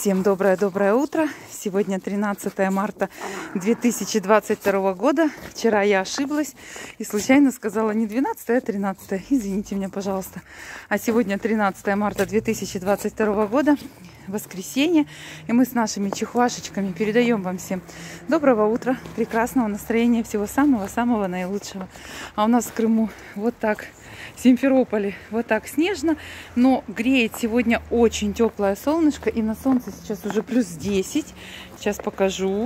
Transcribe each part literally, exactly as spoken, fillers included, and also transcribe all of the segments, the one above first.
Всем доброе-доброе утро. Сегодня тринадцатое марта две тысячи двадцать второго года. Вчера я ошиблась и случайно сказала не двенадцатое, а тринадцатое. Извините меня, пожалуйста. А сегодня тринадцатое марта две тысячи двадцать второго года. Воскресенье. И мы с нашими чихуашечками передаем вам всем доброго утра, прекрасного настроения, всего самого-самого наилучшего. А у нас в Крыму вот так, в Симферополе, вот так снежно, но греет сегодня очень теплое солнышко, и на солнце сейчас уже плюс десять. Сейчас покажу.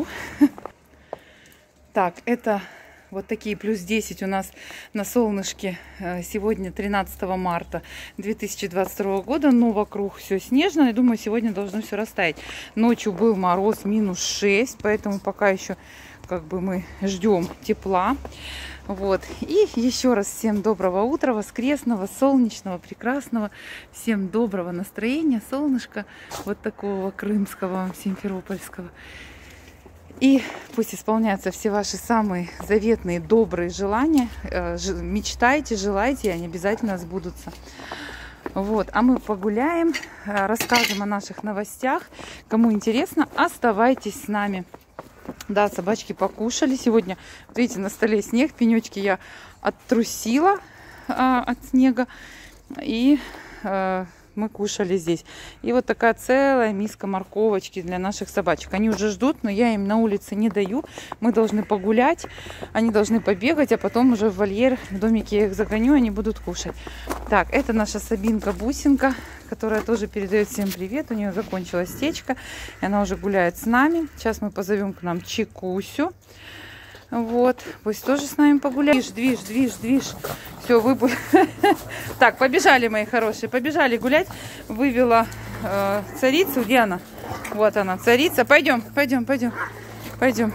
Так, это вот такие плюс десять у нас на солнышке сегодня тринадцатого марта две тысячи двадцать второго года, но вокруг все снежно. Я думаю, сегодня должно все растаять. Ночью был мороз минус шесть, поэтому пока еще как бы мы ждем тепла. Вот. И еще раз всем доброго утра, воскресного, солнечного, прекрасного. Всем доброго настроения, солнышка вот такого крымского, симферопольского. И пусть исполняются все ваши самые заветные, добрые желания. Мечтайте, желайте, и они обязательно сбудутся. Вот. А мы погуляем, расскажем о наших новостях. Кому интересно, оставайтесь с нами. Да, собачки покушали сегодня. Вот видите, на столе снег, пенечки я оттрусила а, от снега. И а, мы кушали здесь. И вот такая целая миска морковочки для наших собачек. Они уже ждут, но я им на улице не даю. Мы должны погулять, они должны побегать, а потом уже в вольер, в домике я их загоню, они будут кушать. Так, это наша Сабинка-бусинка, которая тоже передает всем привет. У нее закончилась течка, и она уже гуляет с нами. Сейчас мы позовем к нам Чикусю. Вот, пусть тоже с нами погуляет. Движ, движ, движ, движ. Все, выпу... Так, побежали, мои хорошие, побежали гулять. Вывела э, царицу. Где она? Вот она, царица. Пойдем, пойдем, пойдем, пойдем.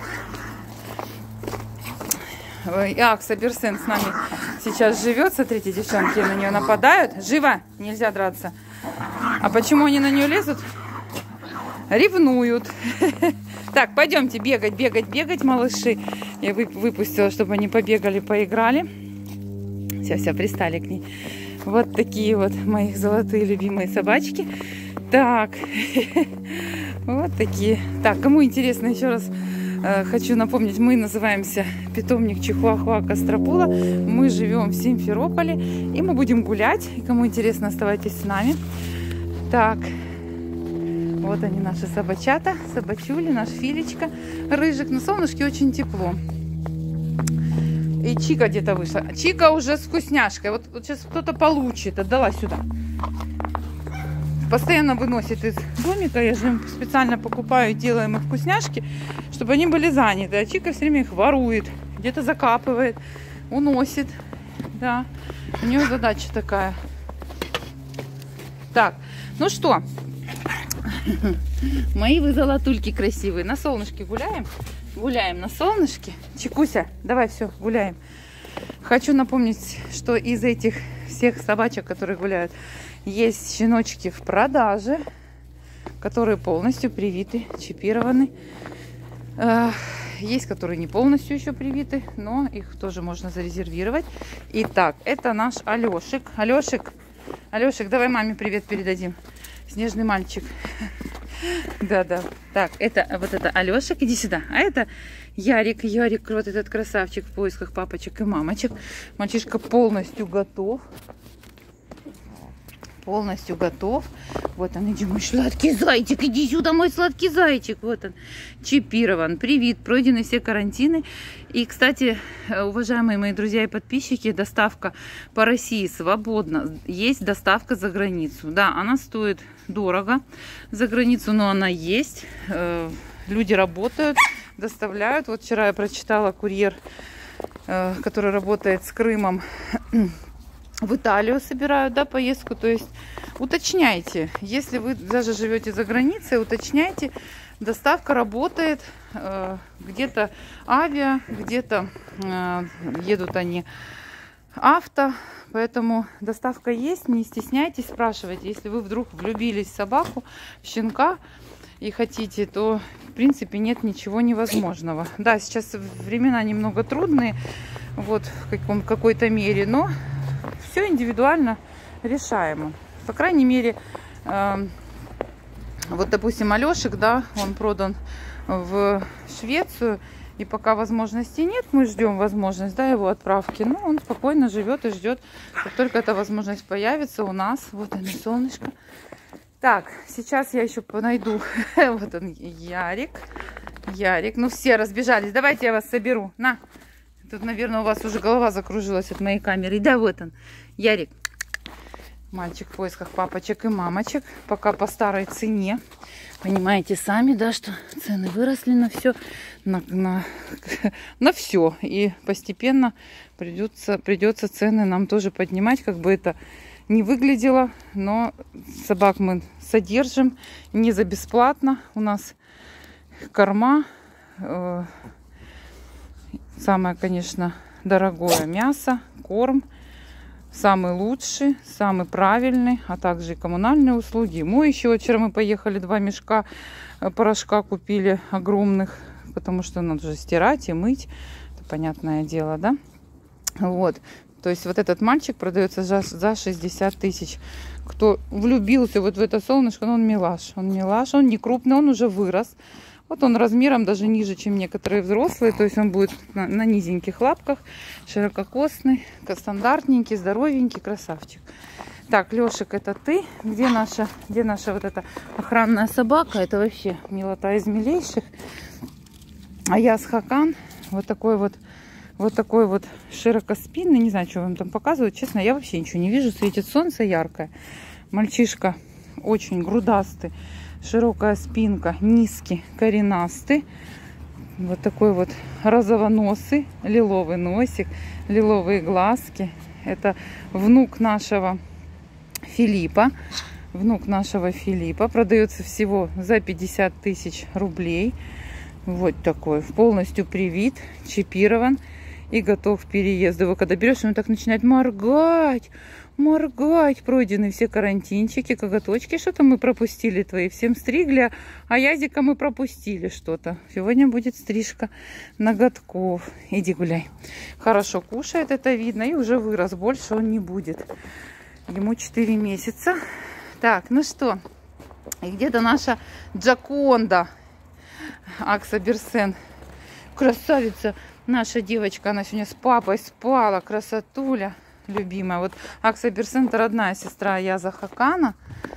Ах, Саберсен с нами сейчас живет. Смотрите, девчонки на нее нападают. Живо, нельзя драться. А почему они на нее лезут? Ревнуют. Так, пойдемте бегать, бегать, бегать, малыши. Я выпустила, чтобы они побегали, поиграли. Все, все, пристали к ней. Вот такие вот мои золотые любимые собачки. Так, вот такие. Так, кому интересно, еще раз э, хочу напомнить, мы называемся питомник Чихуахуа Костропула. Мы живем в Симферополе, и мы будем гулять. И кому интересно, оставайтесь с нами. Так. Вот они, наши собачата, собачули, наш Филечка, рыжик. На солнышке очень тепло. И Чика где-то вышла. Чика уже с вкусняшкой. Вот, вот сейчас кто-то получит. Отдала сюда. Постоянно выносит из домика. Я же им специально покупаю, делаем их вкусняшки, чтобы они были заняты. А Чика все время их ворует. Где-то закапывает, уносит. Да, у нее задача такая. Так, ну что... Мои вы золотульки красивые. На солнышке гуляем. Гуляем на солнышке. Чикуся, давай все, гуляем. Хочу напомнить, что из этих всех собачек, которые гуляют, есть щеночки в продаже, которые полностью привиты, чипированы. Есть, которые не полностью еще привиты, но их тоже можно зарезервировать. Итак, это наш Алешик. Алешик, Алешик, давай маме привет передадим. Снежный мальчик. Да-да. Так, это вот это Алешек, иди сюда. А это Ярик. Ярик, вот этот красавчик в поисках папочек и мамочек. Мальчишка полностью готов. Полностью готов. Вот он, иди, мой сладкий зайчик. Иди сюда, мой сладкий зайчик. Вот он, чипирован. Привит, пройдены все карантины. И, кстати, уважаемые мои друзья и подписчики, доставка по России свободна. Есть доставка за границу. Да, она стоит дорого за границу, но она есть. Люди работают, доставляют. Вот вчера я прочитала, курьер, который работает с Крымом, в Италию собирают, да, поездку. То есть уточняйте, если вы даже живете за границей, уточняйте, доставка работает, э, где-то авиа, где-то э, едут они авто, поэтому доставка есть, не стесняйтесь, спрашивайте. Если вы вдруг влюбились в собаку, в щенка и хотите, то в принципе нет ничего невозможного. Да, сейчас времена немного трудные, вот в каком, какой-то мере, но все индивидуально решаемо. По крайней мере, э, Вот, допустим, Алешек, да, он продан в Швецию. И пока возможности нет, мы ждем возможность, да, его отправки. Но он спокойно живет и ждет, как только эта возможность появится у нас. Вот оно, солнышко. Так, сейчас я еще найду. Вот он, Ярик. Ярик. Ну, все разбежались. Давайте я вас соберу. На. Тут, наверное, у вас уже голова закружилась от моей камеры. Да, вот он. Ярик. Мальчик в поисках папочек и мамочек. Пока по старой цене. Понимаете сами, да, что цены выросли на все. На, на, на все. И постепенно придется, придется цены нам тоже поднимать. Как бы это не выглядело. Но собак мы содержим не за бесплатно. У нас корма. Э, самое, конечно, дорогое мясо. Корм. Самый лучший, самый правильный, а также и коммунальные услуги. Мы еще вчера мы поехали, два мешка порошка купили огромных, потому что надо же стирать и мыть. Это понятное дело, да? Вот. То есть вот этот мальчик продается за, за шестьдесят тысяч. Кто влюбился вот в это солнышко, ну, он милаш. Он милаш, он не крупный, он уже вырос. Вот он размером даже ниже, чем некоторые взрослые. То есть он будет на, на низеньких лапках, ширококосный, стандартненький, здоровенький, красавчик. Так, Лешек, это ты. Где наша, где наша вот эта охранная собака? Это вообще милота из милейших. А я с Хакан. Вот такой вот, вот такой вот широкоспинный. Не знаю, что вам там показывают. Честно, я вообще ничего не вижу. Светит солнце яркое. Мальчишка очень грудастый. Широкая спинка, низкий, коренастый. Вот такой вот розовоносый, лиловый носик, лиловые глазки. Это внук нашего Филиппа. Внук нашего Филиппа. Продается всего за пятьдесят тысяч рублей. Вот такой. Полностью привит, чипирован и готов к переезду. Его когда берешь, он так начинает моргать. Моргать, пройдены все карантинчики, коготочки, что-то мы пропустили твои, всем стригли, а язика мы пропустили что-то. Сегодня будет стрижка ноготков. Иди гуляй. Хорошо кушает, это видно, и уже вырос, больше он не будет. Ему четыре месяца. Так, ну что, и где-то наша Джаконда, Акса Берсен, красавица, наша девочка, она сегодня с папой спала, красотуля. Любимая. Вот Акса Берсен — это родная сестра Яза Хакана.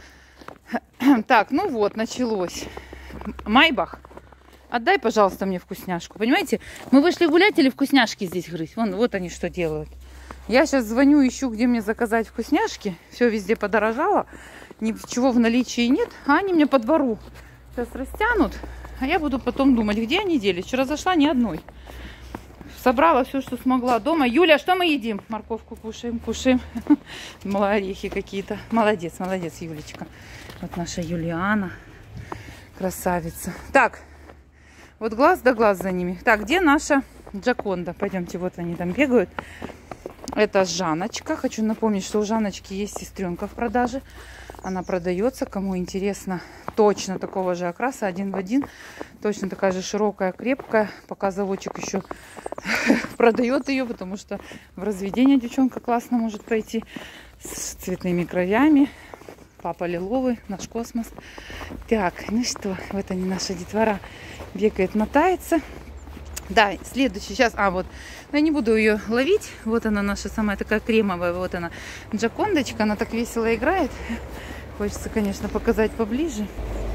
Так, ну вот, началось. Майбах, отдай, пожалуйста, мне вкусняшку. Понимаете, мы вышли гулять или вкусняшки здесь грызть? Вон, вот они что делают. Я сейчас звоню, ищу, где мне заказать вкусняшки. Все везде подорожало. Ничего в наличии нет. А они мне по двору сейчас растянут. А я буду потом думать, где они делись. Вчера зашла ни одной. Собрала все, что смогла дома. Юля, что мы едим? Морковку кушаем, кушаем. Орехи какие-то. Молодец, молодец, Юлечка. Вот наша Юлиана. Красавица. Так, вот глаз да глаз за ними. Так, где наша Джаконда? Пойдемте, вот они там бегают. Это Жанночка. Хочу напомнить, что у Жанночки есть сестренка в продаже. Она продается, кому интересно, точно такого же окраса, один в один. Точно такая же широкая, крепкая. Пока заводчик еще продает ее, потому что в разведение девчонка классно может пройти. С цветными краями. Папа лиловый, наш космос. Так, ну что, вот они, наша детвора бегает, мотается. Да, следующий сейчас, а вот, я не буду ее ловить. Вот она наша самая такая кремовая, вот она, Джакондочка. Она так весело играет. Хочется, конечно, показать поближе.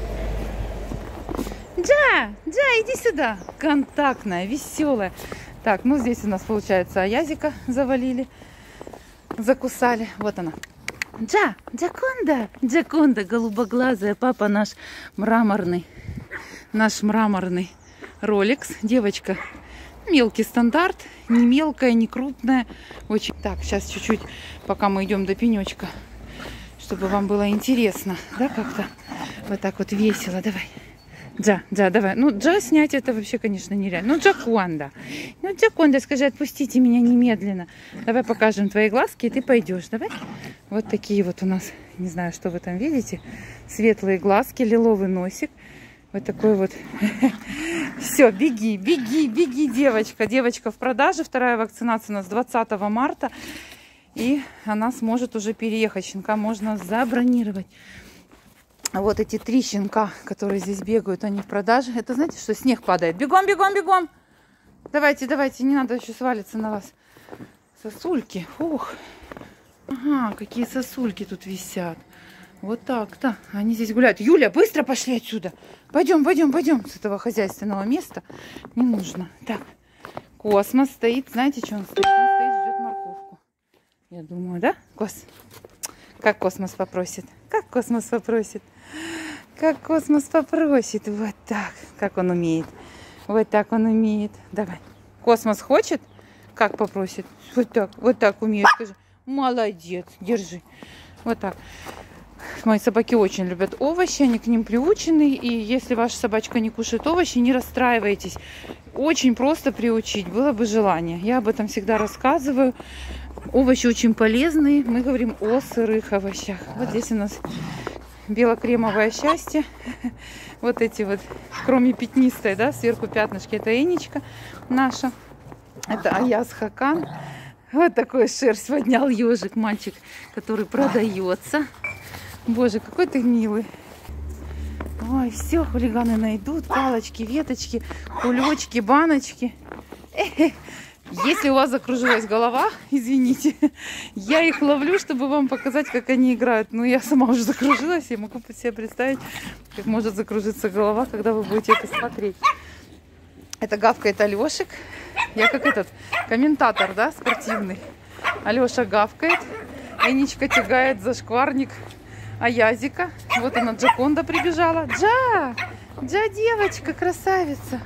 Джа, Джа, иди сюда. Контактная, веселая. Так, ну здесь у нас, получается, Аязика завалили, закусали. Вот она. Джа, Джаконда, Джаконда, голубоглазая. Папа наш мраморный, наш мраморный Ролекс. Девочка мелкий стандарт, не мелкая, не крупная. Очень. Так, сейчас чуть-чуть, пока мы идем до пенечка, чтобы вам было интересно, да, как-то вот так вот весело. Давай. Джа, Джа, давай. Ну, Джа снять это вообще, конечно, нереально. Ну, Джаконда. Ну, Джаконда, скажи, отпустите меня немедленно. Давай покажем твои глазки, и ты пойдешь. Давай. Вот такие вот у нас, не знаю, что вы там видите. Светлые глазки, лиловый носик. Вот такой вот. Все, беги, беги, беги, девочка. Девочка в продаже. Вторая вакцинация у нас двадцатого марта. И она сможет уже переехать. Щенка можно забронировать. Вот эти три щенка, которые здесь бегают, они в продаже. Это знаете, что снег падает? Бегом, бегом, бегом! Давайте, давайте, не надо еще свалиться на вас. Сосульки, ух. Ага, какие сосульки тут висят. Вот так-то. Они здесь гуляют. Юля, быстро пошли отсюда. Пойдем, пойдем, пойдем с этого хозяйственного места. Не нужно. Так, Космос стоит. Знаете, что он стоит? Он стоит, ждет морковку. Я думаю, да, Кос? Как Космос попросит? Как Космос попросит? Как Космос попросит. Вот так. Как он умеет. Вот так он умеет. Давай. Космос хочет? Как попросит? Вот так. Вот так умеет. Скажи. Молодец. Держи. Вот так. Мои собаки очень любят овощи. Они к ним приучены. И если ваша собачка не кушает овощи, не расстраивайтесь. Очень просто приучить. Было бы желание. Я об этом всегда рассказываю. Овощи очень полезные. Мы говорим о сырых овощах. Вот здесь у нас белокремовое счастье. Вот эти вот, кроме пятнистой, да, сверху пятнышки, это Энечка наша. Это Аяз Хакан. Вот такой шерсть поднял ежик, мальчик, который продается. Боже, какой ты милый. Ой, все, хулиганы найдут. Палочки, веточки, кулечки, баночки. Эх, если у вас закружилась голова, извините, я их ловлю, чтобы вам показать, как они играют. Но я сама уже закружилась, я могу себе представить, как может закружиться голова, когда вы будете это смотреть. Это гавкает Алешек. Я как этот комментатор, да, спортивный. Алеша гавкает, Энечка тягает за шкварник Аязика. Вот она, Джаконда прибежала. Джа! Джа, девочка, красавица!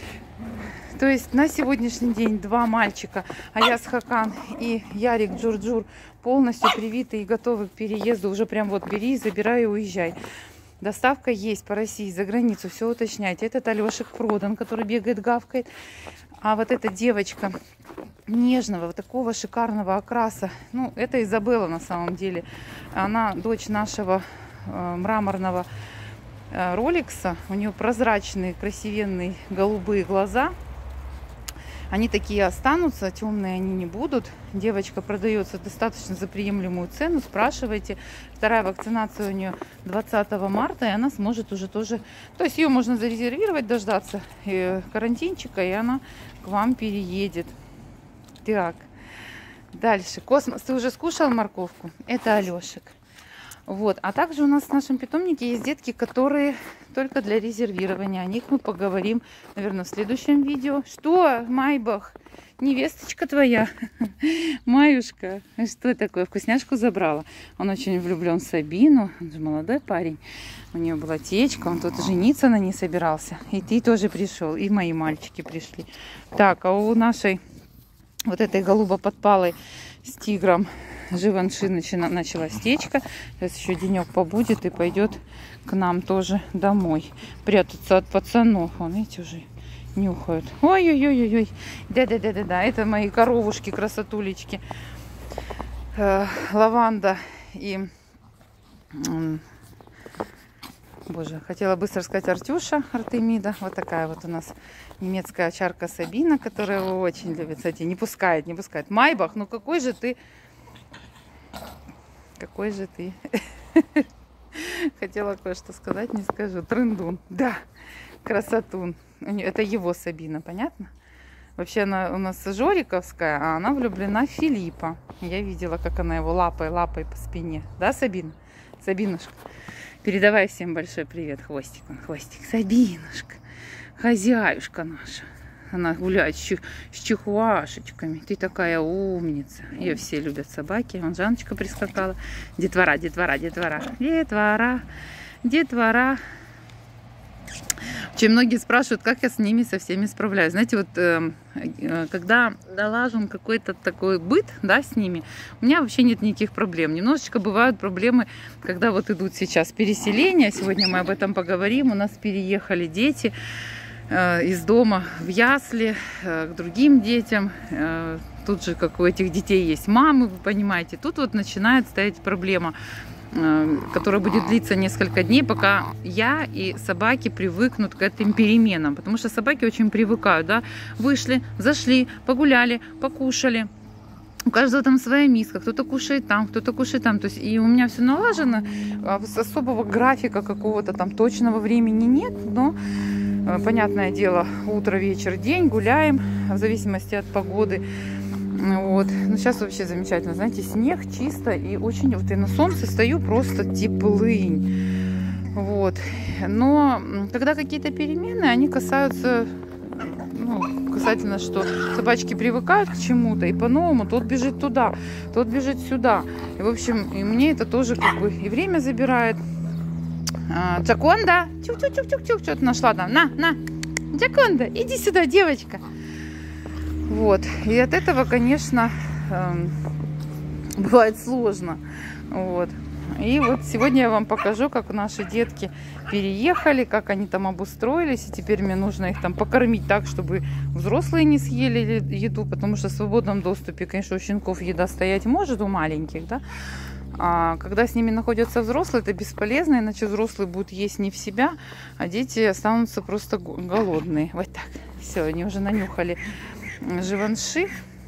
То есть на сегодняшний день два мальчика, Аяз Хакан и Ярик Джур-Джур, полностью привиты и готовы к переезду. Уже прям вот бери, забирай и уезжай. Доставка есть по России, за границу, все уточняйте. Этот Алешек продан, который бегает, гавкает. А вот эта девочка нежного, вот такого шикарного окраса, ну, это Изабелла на самом деле. Она дочь нашего э, мраморного э, роликса. У нее прозрачные, красивенные голубые глаза. Они такие останутся, темные они не будут. Девочка продается достаточно за приемлемую цену. Спрашивайте. Вторая вакцинация у нее двадцатого марта, и она сможет уже тоже... То есть ее можно зарезервировать, дождаться карантинчика, и она к вам переедет. Так, дальше. Космос, ты уже скушал морковку? Это Алешек. Вот. А также у нас в нашем питомнике есть детки, которые только для резервирования. О них мы поговорим, наверное, в следующем видео. Что, Майбах, невесточка твоя, Маюшка, что такое? Вкусняшку забрала. Он очень влюблен в Сабину. Он же молодой парень. У нее была течка, он тут жениться на ней собирался. И ты тоже пришел, и мои мальчики пришли. Так, а у нашей вот этой голубо-подпалой с тигром Живанши началась течка. Сейчас еще денек побудет и пойдет к нам тоже домой. Прятаться от пацанов. Вон, видите, уже нюхают. Ой-ой-ой-ой. Да-да-да-да-да. Это мои коровушки, красотулечки. Э, лаванда и... Боже, хотела быстро сказать Артюша Артемида. Вот такая вот у нас немецкая овчарка Сабина, которая его очень любит. Кстати, не пускает, не пускает. Майбах, ну какой же ты... Какой же ты. Хотела кое-что сказать, не скажу. Трындун. Да, красотун. Это его Сабина, понятно? Вообще она у нас жориковская, а она влюблена в Филиппа. Я видела, как она его лапой-лапой по спине. Да, Сабина? Сабинушка. Передавай всем большой привет. Хвостик он, хвостик. Сабинушка. Хозяюшка наша. Она гуляет с, с чихуашечками. Ты такая умница. Ее все любят собаки. Вон Жанночка прискакала. Детвора, детвора, детвора. Детвора, детвора. Очень многие спрашивают, как я с ними со всеми справляюсь. Знаете, вот э, э, когда налажен какой-то такой быт, да, с ними, у меня вообще нет никаких проблем. Немножечко бывают проблемы, когда вот идут сейчас переселения. Сегодня мы об этом поговорим. У нас переехали дети из дома в ясли к другим детям. Тут же, как у этих детей есть мамы, вы понимаете. Тут вот начинает стоять проблема, которая будет длиться несколько дней, пока я и собаки привыкнут к этим переменам. Потому что собаки очень привыкают, да. Вышли, зашли, погуляли, покушали. у каждого там своя миска, кто-то кушает там, кто-то кушает там. То есть и у меня все налажено, особого графика какого-то там точного времени нет, но, понятное дело, утро, вечер, день, гуляем, в зависимости от погоды. Вот. Ну, сейчас вообще замечательно, знаете, снег чисто и очень, вот и на солнце стою, просто теплынь. Вот. Но когда какие-то перемены, они касаются... Ну, касательно, что собачки привыкают к чему-то, и по-новому тот бежит туда, тот бежит сюда. И, в общем, и мне это тоже как бы и время забирает. А, Джаконда, чук-чук-чук-чук, что ты нашла там? На, на, Джаконда, иди сюда, девочка. Вот, и от этого, конечно, эм, бывает сложно. Вот. И вот сегодня я вам покажу, как наши детки переехали, как они там обустроились. И теперь мне нужно их там покормить так, чтобы взрослые не съели еду, потому что в свободном доступе, конечно, у щенков еда стоять может, у маленьких, да. А когда с ними находятся взрослые, это бесполезно, иначе взрослые будут есть не в себя, а дети останутся просто голодные. Вот так. Все, они уже нанюхали живанши.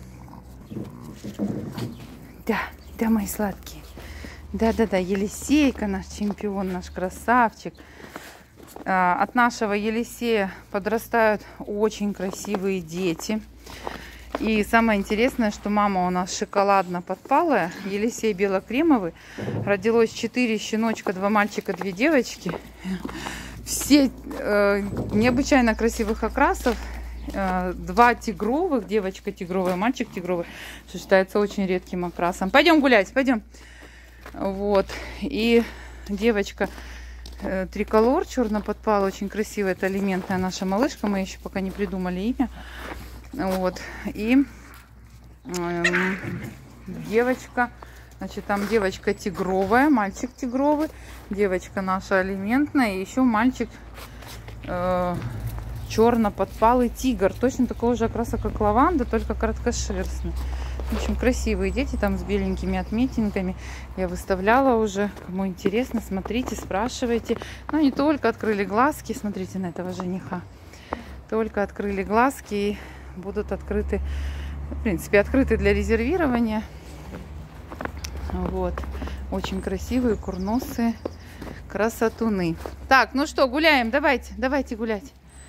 Да, да, мои сладкие. Да-да-да, Елисейка, наш чемпион, наш красавчик. От нашего Елисея подрастают очень красивые дети. И самое интересное, что мама у нас шоколадно-подпалая, Елисей белокремовый. Родилось четыре щеночка, два мальчика, две девочки. Все э, необычайно красивых окрасов. Э, два тигровых, девочка тигровая, мальчик тигровый, что считается очень редким окрасом. Пойдем гулять, пойдем. Вот, и девочка э, триколор, черно-подпала, очень красивая, это алиментная наша малышка, мы еще пока не придумали имя. Вот, и э, девочка, значит, там девочка тигровая, мальчик тигровый, девочка наша алиментная, и еще мальчик э, черно-подпалый тигр, точно такого же окраса, как лаванда, только короткошерстный. В общем, красивые дети там с беленькими отметинками. Я выставляла уже. Кому интересно, смотрите, спрашивайте. Но они только открыли глазки. Смотрите на этого жениха. Только открыли глазки и будут открыты, в принципе, открыты для резервирования. Вот. Очень красивые, курносые красотуны. Так, ну что, гуляем. Давайте, давайте гулять.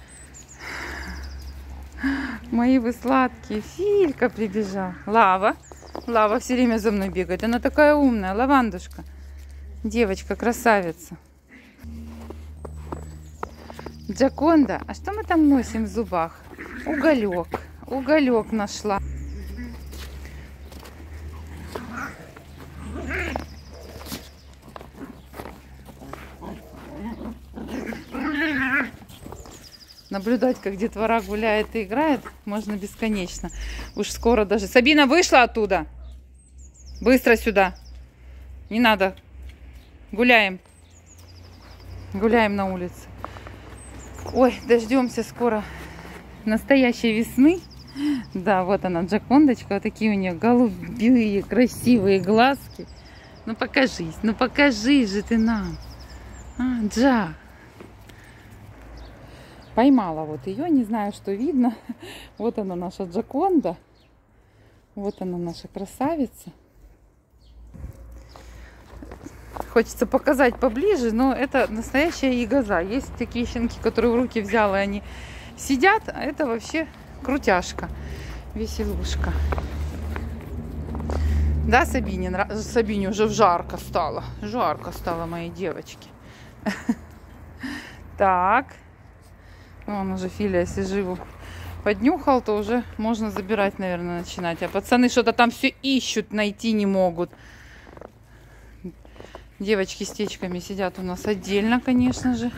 Мои вы сладкие. Филька прибежал. Лава. Лава все время за мной бегает. Она такая умная. Лавандушка. Девочка, красавица. Джаконда. А что мы там носим в зубах? Уголек. Уголек нашла. Наблюдать, как детвора гуляет и играет, можно бесконечно. Уж скоро даже... Сабина вышла оттуда. Быстро сюда. Не надо. Гуляем. Гуляем на улице. Ой, дождемся скоро настоящей весны. Да, вот она, Джакондочка. Вот такие у нее голубые, красивые глазки. Ну покажись, ну покажи же ты нам. А, Джа. Поймала вот ее, не знаю, что видно. Вот она, наша Джаконда. Вот она, наша красавица. Хочется показать поближе, но это настоящая ягоза. Есть такие щенки, которые в руки взяла, и они сидят, а это вообще крутяшка, веселушка. Да, Сабине, Сабине уже жарко стало. Жарко стало, моей девочке. Так. Вон уже Филя, если живу поднюхал, то уже можно забирать, наверное, начинать. А пацаны что-то там все ищут, найти не могут. Девочки с течками сидят у нас отдельно, конечно же.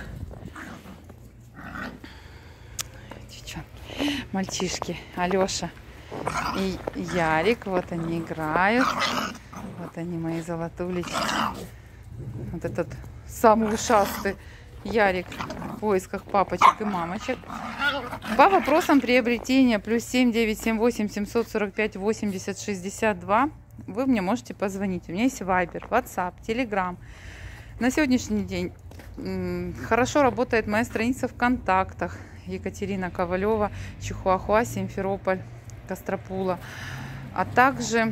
Мальчишки, Алеша и Ярик, вот они играют. Вот они, мои золотулечки. Вот этот самый ушастый Ярик в поисках папочек и мамочек. По вопросам приобретения плюс семь девять семь восемь семьсот сорок пять восемьдесят шестьдесят два вы мне можете позвонить. У меня есть Viber, WhatsApp, Telegram. На сегодняшний день хорошо работает моя страница в контактах. Екатерина Ковалева, Чихуахуа, Симферополь, Костропула. А также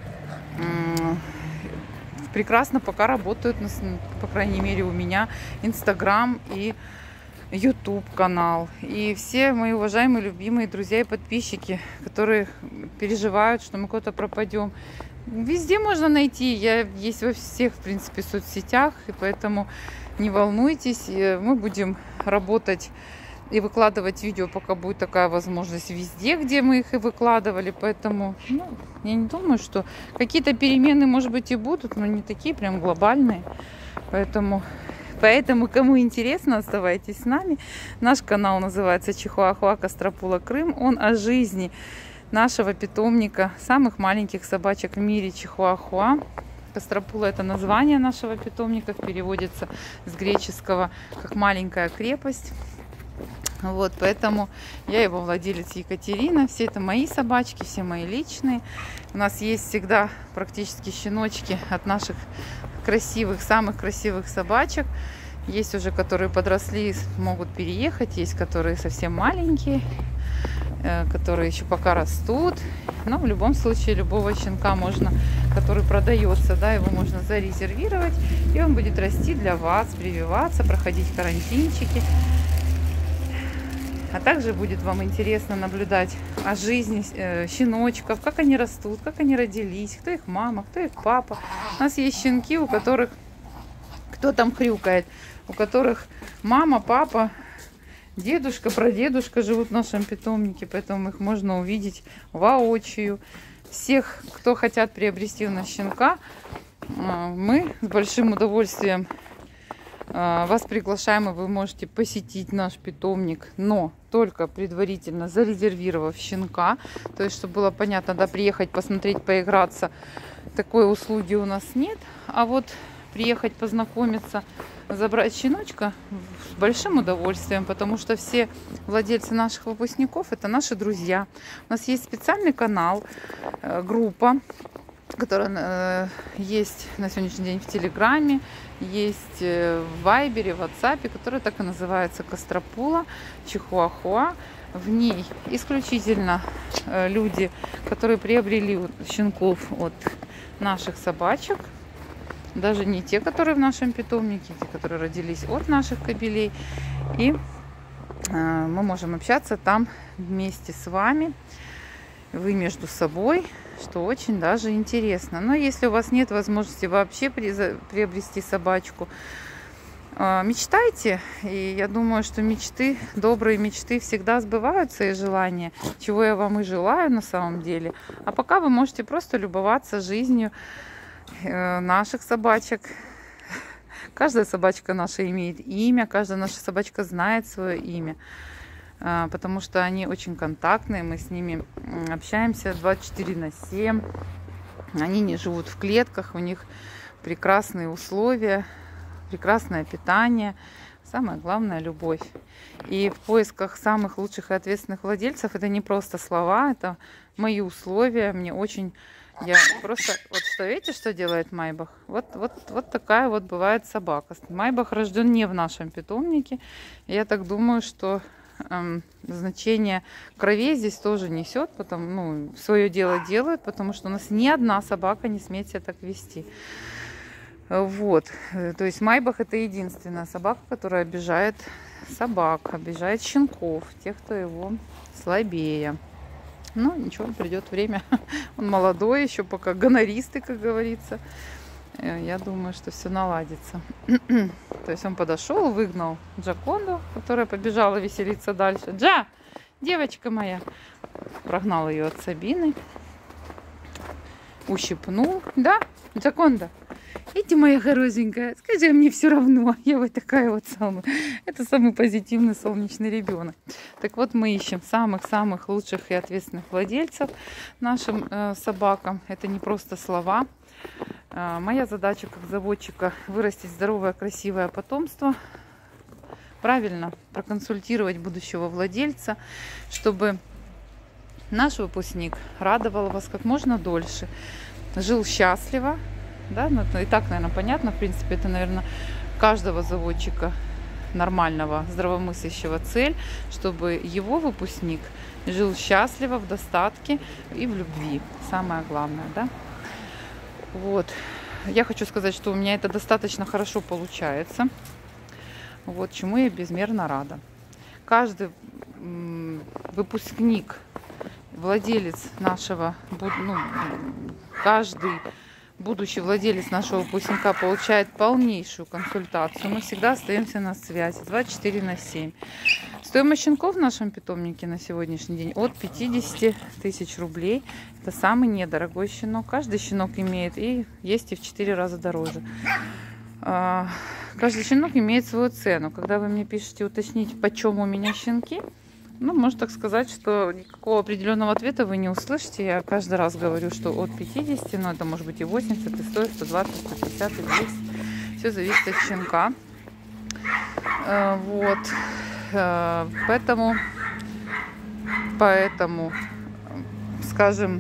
прекрасно пока работают, по крайней мере, у меня Инстаграм и YouTube канал. И все мои уважаемые, любимые друзья и подписчики, которые переживают, что мы куда-то пропадем, везде можно найти. Я есть во всех, в принципе, соцсетях, и поэтому не волнуйтесь. Мы будем работать и выкладывать видео, пока будет такая возможность, везде, где мы их и выкладывали. Поэтому ну, я не думаю, что какие-то перемены, может быть, и будут, но не такие прям глобальные. Поэтому, поэтому кому интересно, оставайтесь с нами. Наш канал называется Чихуахуа Костропула Крым. Он о жизни нашего питомника, самых маленьких собачек в мире, Чихуахуа. Костропула — это название нашего питомника, переводится с греческого как маленькая крепость. Вот, поэтому я его владелец Екатерина. Все это мои собачки, все мои личные. У нас есть всегда практически щеночки от наших красивых, самых красивых собачек. Есть уже, которые подросли, могут переехать. Есть, которые совсем маленькие, которые еще пока растут. Но в любом случае любого щенка можно, который продается, да, его можно зарезервировать. И он будет расти для вас, прививаться, проходить карантинчики. А также будет вам интересно наблюдать о жизни э, щеночков, как они растут, как они родились, кто их мама, кто их папа. У нас есть щенки, у которых, кто там хрюкает, у которых мама, папа, дедушка, прадедушка живут в нашем питомнике, поэтому их можно увидеть воочию. Всех, кто хотят приобрести у нас щенка, э, мы с большим удовольствием вас приглашаем, и вы можете посетить наш питомник, но только предварительно зарезервировав щенка. То есть, чтобы было понятно, да, приехать, посмотреть, поиграться, такой услуги у нас нет. А вот приехать, познакомиться, забрать щеночка с большим удовольствием, потому что все владельцы наших выпускников — это наши друзья. У нас есть специальный канал, группа, которая есть на сегодняшний день в Телеграме, есть в Вайбере, в Ватсапе, которая так и называется Костропула Чихуахуа. В ней исключительно люди, которые приобрели щенков от наших собачек, даже не те, которые в нашем питомнике, те, которые родились от наших кобелей. И мы можем общаться там вместе с вами, вы между собой, что очень даже интересно. Но если у вас нет возможности вообще приобрести собачку, мечтайте. И я думаю, что мечты, добрые мечты всегда сбываются, и желания, чего я вам и желаю на самом деле. А пока вы можете просто любоваться жизнью наших собачек. Каждая собачка наша имеет имя, каждая наша собачка знает свое имя, потому что они очень контактные, мы с ними общаемся двадцать четыре на семь, они не живут в клетках, у них прекрасные условия, прекрасное питание, самое главное — любовь. И в поисках самых лучших и ответственных владельцев это не просто слова, это мои условия. Мне очень, я просто, вот что, видите, что делает Майбах? Вот, вот, вот такая вот бывает собака. Майбах рожден не в нашем питомнике. Я так думаю, что эм, значение крови здесь тоже несет, потому, ну, свое дело делает, потому что у нас ни одна собака не смеет себя так вести. Вот, то есть Майбах — это единственная собака, которая обижает собак, обижает щенков, тех, кто его слабее. Ну, ничего, придет время. Он молодой еще, пока гонористый, как говорится. Я думаю, что все наладится. То есть он подошел, выгнал Джаконду, которая побежала веселиться дальше. Джа, девочка моя. Прогнал ее от Сабины. Ущипнул. Да, Джаконда? Иди, моя хорошенькая, скажи, мне все равно. Я вот такая вот самая. Это самый позитивный солнечный ребенок. Так вот, мы ищем самых-самых лучших и ответственных владельцев нашим э, собакам. Это не просто слова. Э, моя задача как заводчика — вырастить здоровое, красивое потомство. Правильно проконсультировать будущего владельца, чтобы наш выпускник радовал вас как можно дольше. Жил счастливо. Да, ну, и так, наверное, понятно. В принципе, это, наверное, каждого заводчика нормального, здравомыслящего цель, чтобы его выпускник жил счастливо, в достатке и в любви. Самое главное, да? Вот. Я хочу сказать, что у меня это достаточно хорошо получается. Вот, чему я безмерно рада. Каждый выпускник, владелец нашего, ну, каждый будущий владелец нашего выпускника получает полнейшую консультацию. Мы всегда остаемся на связи двадцать четыре на семь. Стоимость щенков в нашем питомнике на сегодняшний день от пятидесяти тысяч рублей. Это самый недорогой щенок. Каждый щенок имеет, и есть и в четыре раза дороже. Каждый щенок имеет свою цену. Когда вы мне пишете уточнить, почем у меня щенки, ну, можно так сказать, что никакого определенного ответа вы не услышите. Я каждый раз говорю, что от пятидесяти, но это может быть и восемьдесят, и сто, и сто двадцать, сто пятьдесят, и двести. Все зависит от щенка. Вот. Поэтому, поэтому, скажем,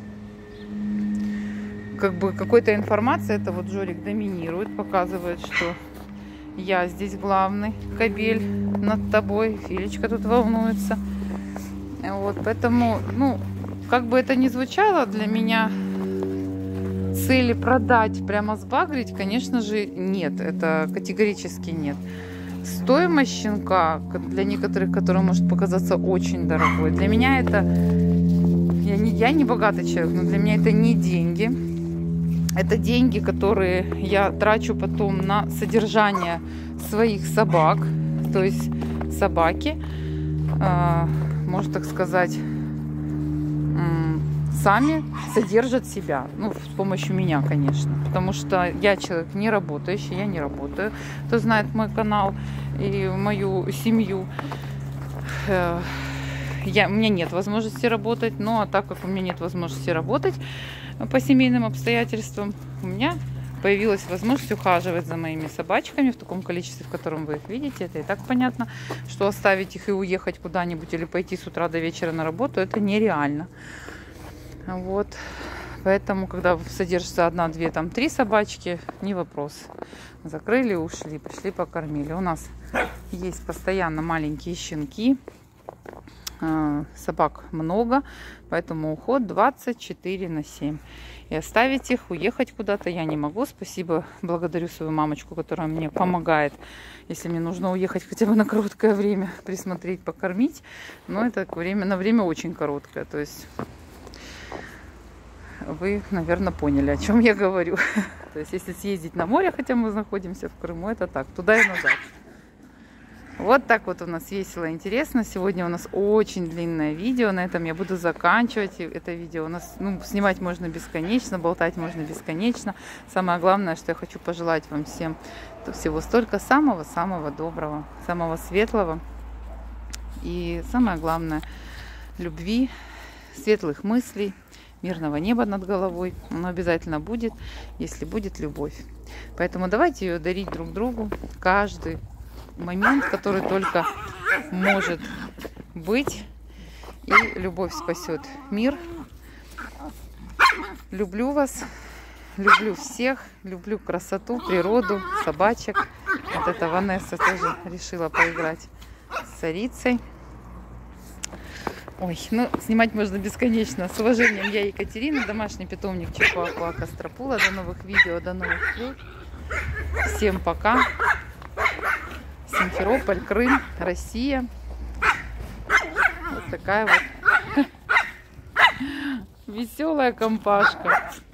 как бы какой-то информация, это вот Жорик доминирует, показывает, что я здесь главный кобель над тобой, Филечка тут волнуется. Вот, поэтому, ну, как бы это ни звучало, для меня цели продать, прямо сбагрить, конечно же, нет. Это категорически нет. Стоимость щенка для некоторых, которая может показаться очень дорогой, для меня это, я не, я не богатый человек, но для меня это не деньги. Это деньги, которые я трачу потом на содержание своих собак. То есть собаки, э, можно так сказать, э, сами содержат себя. Ну, с помощью меня, конечно. Потому что я человек не работающий, я не работаю. Кто знает мой канал и мою семью, э, я, у меня нет возможности работать. Ну, а так как у меня нет возможности работать по семейным обстоятельствам, у меня появилась возможность ухаживать за моими собачками в таком количестве, в котором вы их видите. Это и так понятно, что оставить их и уехать куда-нибудь или пойти с утра до вечера на работу, это нереально. Вот. Поэтому, когда содержится одна, две, там три собачки, не вопрос. Закрыли, ушли, пришли, покормили. У нас есть постоянно маленькие щенки. Собак много, поэтому уход двадцать четыре на семь. И оставить их, уехать куда-то я не могу. Спасибо, благодарю свою мамочку, которая мне помогает, если мне нужно уехать хотя бы на короткое время, присмотреть, покормить. Но это время на время очень короткое. То есть вы, наверное, поняли, о чем я говорю. То есть если съездить на море, хотя мы находимся в Крыму, это так, туда и назад. Вот так вот у нас весело и интересно. Сегодня у нас очень длинное видео. На этом я буду заканчивать это видео. У нас, ну, снимать можно бесконечно, болтать можно бесконечно. Самое главное, что я хочу пожелать вам всем всего столько самого-самого доброго, самого светлого. И самое главное, любви, светлых мыслей, мирного неба над головой. Оно обязательно будет, если будет любовь. Поэтому давайте ее дарить друг другу каждый момент, который только может быть, и любовь спасет мир. Люблю вас, люблю всех, люблю красоту, природу, собачек. Вот это Ванесса тоже решила поиграть с царицей. Ой, ну снимать можно бесконечно. С уважением, я Екатерина, домашний питомник Чихуахуа Костропула. До новых видео, до новых встреч. Всем пока. Симферополь, Крым, Россия. Вот такая вот веселая компашка.